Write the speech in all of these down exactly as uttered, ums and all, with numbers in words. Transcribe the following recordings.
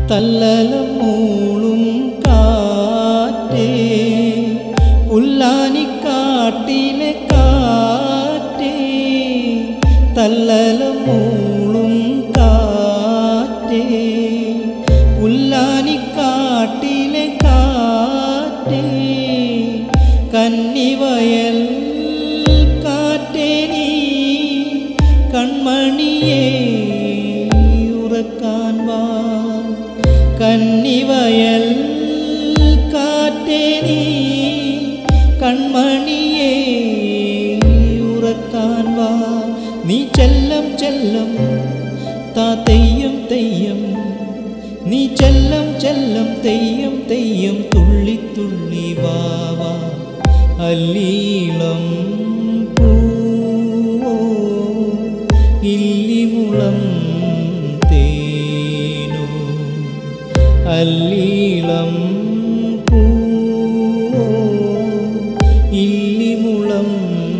തല്ലലം മൂളും കാറ്റേ പുല്ലാനിക്കാട്ടിലെ കാറ്റേ തല്ലലം മൂളും കാറ്റേ പുല്ലാനിക്കാട്ടിലെ കാറ്റേ കന്നിവയൽ കാറ്റേ നീ കൺമണിയേ ഉറക്കാൻ വാ കന്നിവയൽ കാറ്റേ നീ കൺമണിയേ ഉറക്കാൻ വാ നീ ചെല്ലം ചെല്ലം താ തെയ്യം തെയ്യം നീ ചെല്ലം ചെല്ലം തെയ്യം തെയ്യം തുള്ളി തുള്ളി വാ വാ അല്ലീളം പൂവോ ഇല്ലിമുളം തേനോ അല്ലീളം പൂവോ ഇല്ലിമുളം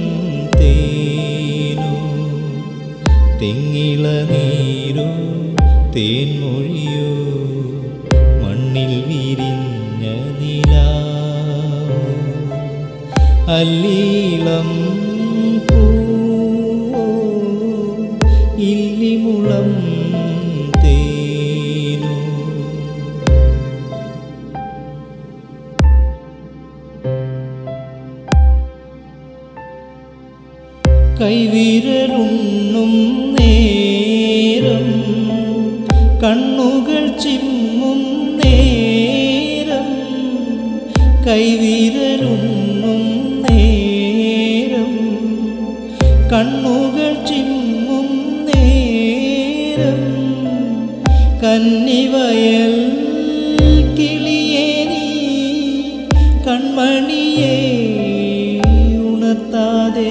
തേനോ തെങ്ങിള നീരോ തേൻമൊഴിയോ മണ്ണിൽ വിരിഞ്ഞ നിലാവോ അല്ലീളം പൂവോ ഇല്ലിമുളം തേനോ കൈവിരലുണ്ണും നേരം കണ്ണുകൾ ചിമ്മും നേരം കൈവിരലുണ്ണും നേരം കണ്ണുകൾ ചിമ്മും നേരം കന്നിവയൽ കിളിയേ നീ കൺമണിയേ ഉണർത്താതെ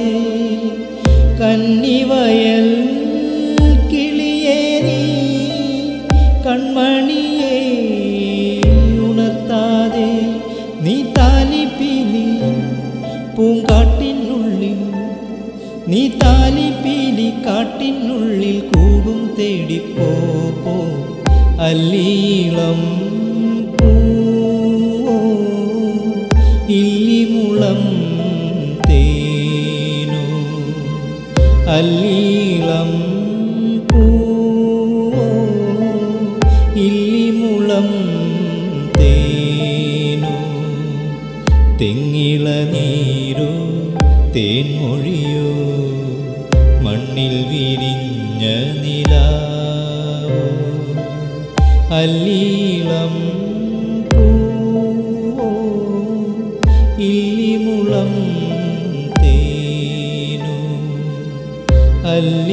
കന്നിവയൽ കിളിയേ നീ കൺമണിയേ ഉണർത്താതെ നീ താലിപ്പീലി പൂങ്കാട്ടിനുള്ളിൽ നീ താലിപ്പീലി കാട്ടിനുള്ളിൽ കൂടും തേടിപ്പോ പോ അല്ലീളം പൂവോ ഇല്ലിമുളം തേനോ അല്ലീളം പൂവോ ഇല്ലിമുളം തേനോ തെങ്ങിള നീരോ തേൻമൊഴിയോ മണ്ണിൽ വിരിഞ്ഞ നിലാവോ അല്ലീളം പൂവോ ഇല്ലിമുളം തേനോ അല്ല